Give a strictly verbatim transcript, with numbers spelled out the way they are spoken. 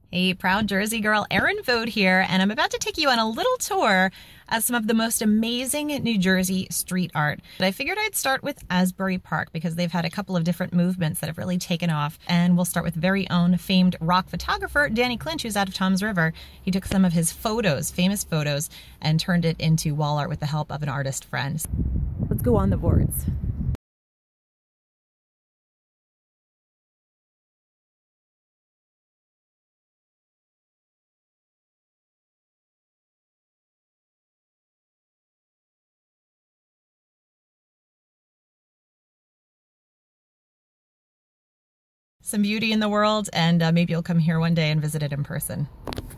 Hey, proud Jersey girl Erin Vogt here, and I'm about to take you on a little tour of some of the most amazing New Jersey street art. But I figured I'd start with Asbury Park because they've had a couple of different movements that have really taken off. And we'll start with very own famed rock photographer Danny Clinch, who's out of Toms River. He took some of his photos, famous photos, and turned it into wall art with the help of an artist friend. Let's go on the boards. Some beauty in the world, and uh, maybe you'll come here one day and visit it in person.